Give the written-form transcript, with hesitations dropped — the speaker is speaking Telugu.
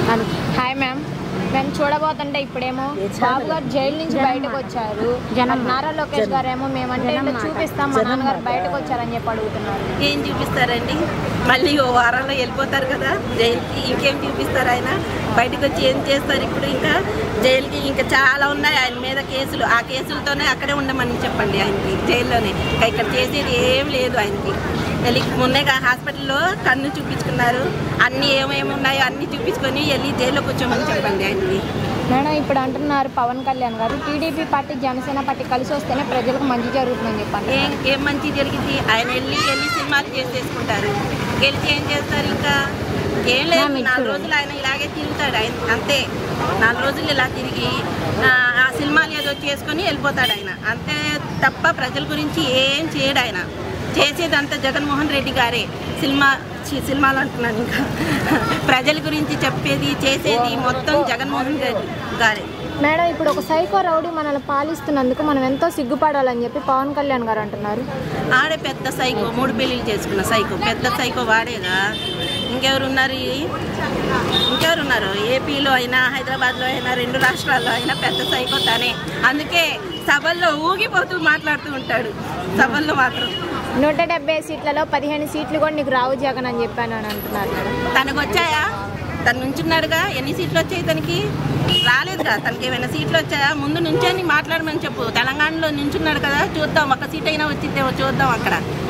హాయ్ మ్యామ్, మేము చూడబోతుంటే ఇప్పుడేమో బాబు గారు జైలు నుంచి బయటకు వచ్చారు. నారా లోకేష్ గారు ఏమో మేమంటే చూపిస్తాం, మా నాన్నగారు బయటకు వచ్చారని చెప్పి అడుగుతున్నారు. ఏం చూపిస్తారండి? మళ్ళీ ఓ వారంలో వెళ్ళిపోతారు కదా జైలుకి. ఇంకేం చూపిస్తారు? ఆయన బయటకు వచ్చి ఏం చేస్తారు? ఇప్పుడు ఇంకా జైలుకి ఇంకా చాలా ఉన్నాయి ఆయన మీద కేసులు. ఆ కేసులతోనే అక్కడే ఉండమని చెప్పండి ఆయనకి, జైల్లోనే. ఇక్కడ చేసేది ఏం లేదు ఆయనకి. వెళ్ళి మొన్నే హాస్పిటల్లో కన్ను చూపించుకున్నారు. అన్నీ ఏమేమి ఉన్నాయో అన్నీ చూపించుకొని వెళ్ళి జైల్లో కూర్చోమని చెప్పండి ఆయనకి. మేడం, ఇప్పుడు అంటున్నారు పవన్ కళ్యాణ్ గారు టీడీపీ పార్టీ జనసేన పార్టీ కలిసి వస్తేనే ప్రజలకు మంచి జరుగుతుందని చెప్పాను. ఏం మంచి జరిగింది? ఆయన వెళ్ళి సినిమాలు చేసేసుకుంటారు. గెలిచి ఏం చేస్తారు? ఇంకా ఏం లేదు. 4 రోజులు ఆయన ఇలాగే తిరుగుతాడు. ఆయన అంతే, 4 రోజులు ఇలా తిరిగి ఆ సినిమాలు ఏదో చేసుకొని వెళ్ళిపోతాడు ఆయన. అంతే తప్ప ప్రజల గురించి ఏం చేయడు ఆయన. చేసేదంతా జగన్మోహన్ రెడ్డి గారే. సినిమాలు అంటున్నాను, ఇంకా ప్రజల గురించి చెప్పేది చేసేది మొత్తం జగన్మోహన్ రెడ్డి గారే. మేడం, ఇప్పుడు ఒక సైకో రౌడీ మనల్ని పాలిస్తున్నందుకు మనం ఎంతో సిగ్గుపడాలని చెప్పి పవన్ కళ్యాణ్ గారు అంటున్నారు. ఆడే పెద్ద సైకో, 3 పెళ్ళిళ్ళు చేసుకున్న సైకో, పెద్ద సైకో వాడేగా. ఇంకెవరున్నారు? ఏపీలో అయినా హైదరాబాద్లో అయినా 2 రాష్ట్రాల్లో అయినా పెద్ద సైకో తనే. అందుకే సభల్లో ఊగిపోతూ మాట్లాడుతూ ఉంటాడు. సభల్లో మాత్రం 170 సీట్లలో 15 సీట్లు కూడా నీకు రావు జగన్ అని చెప్పాను అని అంటున్నారు. తనకు వచ్చాయా? తను నుంచున్నాడుగా. ఎన్ని సీట్లు వచ్చాయి తనకి? రాలేదుగా. తనకి ఏమైనా సీట్లు వచ్చాయా? ముందు నుంచని మాట్లాడమని చెప్పు. తెలంగాణలో నుంచున్నాడు కదా, చూద్దాం. 1 సీట్ అయినా వచ్చిద్దేమో చూద్దాం అక్కడ.